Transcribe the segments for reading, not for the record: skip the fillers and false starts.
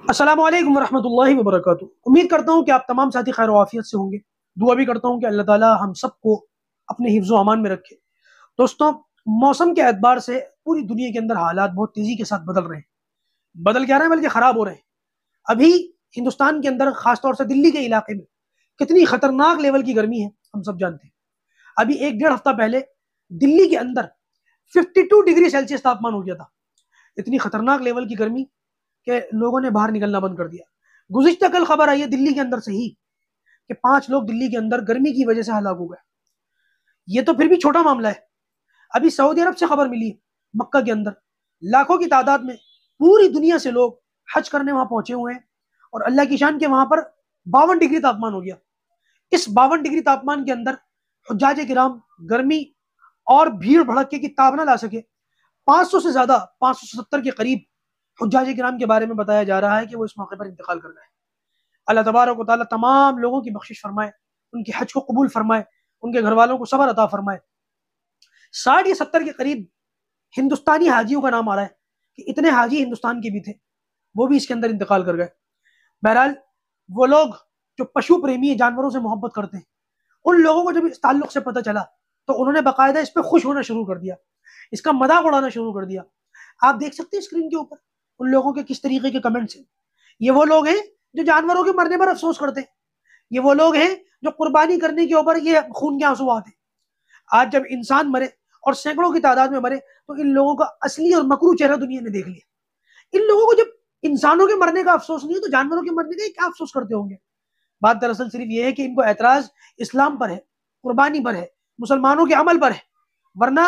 السلام علیکم ورحمۃ اللہ وبرکاتہ۔ امید کرتا ہوں کہ آپ تمام ساتھی خیر و عافیت سے ہوں گے۔ دعا بھی کرتا ہوں کہ اللہ تعالی ہم سب کو اپنے حفظ و امان میں رکھے۔ دوستوں، موسم کے اعتبار سے پوری دنیا کے اندر حالات بہت تیزی کے ساتھ بدل رہے ہیں، بدل کیا رہے ہیں بلکہ خراب ہو رہے ہیں۔ ابھی ہندوستان کے اندر خاص طور سے دلی کے علاقے میں کتنی خطرناک لیول کی گرمی ہے ہم سب جانتے ہیں۔ ابھی 1 ڈیڑھ ہفتہ پہلے دلی کے اندر 52 ڈگری سیلسیس تاپمان ہو گیا تھا۔ اتنی خطرناک لیول کی گرمی کہ لوگوں نے باہر نکلنا بند کر دیا۔ گزشتہ کل خبر آئی ہے دلی کے اندر سے ہی کہ 5 لوگ دلی کے اندر گرمی کی وجہ سے ہلاک ہو گئے۔ یہ تو پھر بھی چھوٹا معاملہ ہے۔ ابھی سعودی عرب سے خبر ملی ہے، مکہ کے اندر لاکھوں کی تعداد میں پوری دنیا سے لوگ حج کرنے وہاں پہنچے ہوئے ہیں، اور اللہ کی شان کے وہاں پر 52 ڈگری تاپمان ہو گیا۔ اس 52 ڈگری تاپمان کے اندر حجاج کرام گرمی اور بھیڑ بھڑکے کی تاب نہ لا سکے۔ 500 سے زیادہ 570 کے قریب حجاج کرام کے بارے میں بتایا جا رہا ہے کہ وہ اس موقع پر انتقال کر گئے۔ اللہ تبارک و تعالیٰ تمام لوگوں کی بخشش فرمائے، ان کے حج کو قبول فرمائے، ان کے گھر والوں کو صبر عطا فرمائے۔ 60 یا 70 کے قریب ہندوستانی حاجیوں کا نام آ رہا ہے کہ اتنے حاجی ہندوستان کے بھی تھے، وہ بھی اس کے اندر انتقال کر گئے۔ بہرحال وہ لوگ جو پشو پریمی جانوروں سے محبت کرتے ہیں، ان لوگوں کو جب اس تعلق سے پتہ چلا تو انہوں نے باقاعدہ اس پہ خوش ہونا شروع کر دیا، اس کا مذاق اڑانا شروع کر دیا۔ آپ دیکھ سکتے ہیں اسکرین کے اوپر ان لوگوں کے کس طریقے کے کمنٹس ہیں۔ یہ وہ لوگ ہیں جو جانوروں کے مرنے پر افسوس کرتے ہیں، یہ وہ لوگ ہیں جو قربانی کرنے کے اوپر یہ خون کے آنسو آتے ہیں۔ آج جب انسان مرے اور سینکڑوں کی تعداد میں مرے تو ان لوگوں کا اصلی اور مکروہ چہرہ دنیا نے دیکھ لیا۔ ان لوگوں کو جب انسانوں کے مرنے کا افسوس نہیں ہے تو جانوروں کے مرنے کا کیا افسوس کرتے ہوں گے؟ بات دراصل صرف یہ ہے کہ ان کو اعتراض اسلام پر ہے، قربانی پر ہے، مسلمانوں کے عمل پر ہے، ورنہ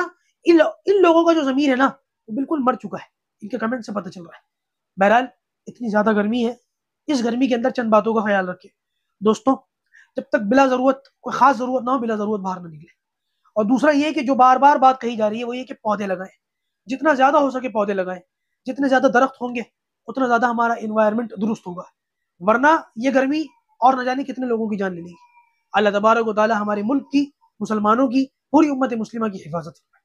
ان لوگوں کا جو ضمیر ہے نا وہ بالکل مر چکا ہے، ان کے کمنٹ سے پتہ چل رہا ہے۔ بہرحال اتنی زیادہ گرمی ہے، اس گرمی کے اندر چند باتوں کا خیال رکھیں دوستوں۔ جب تک بلا ضرورت کوئی خاص ضرورت نہ ہو، بلا ضرورت باہر نہ نکلے۔ اور دوسرا یہ کہ جو بار بار بات کہی جا رہی ہے وہ یہ کہ پودے لگائیں، جتنا زیادہ ہو سکے پودے لگائیں۔ جتنے زیادہ درخت ہوں گے اتنا زیادہ ہمارا انوائرمنٹ درست ہوگا، ورنہ یہ گرمی اور نہ جانے کتنے لوگوں کی جان لے لے گی۔ اللہ تبارک و تعالی ہمارے ملک کی، مسلمانوں کی، پوری امت مسلمہ کی حفاظت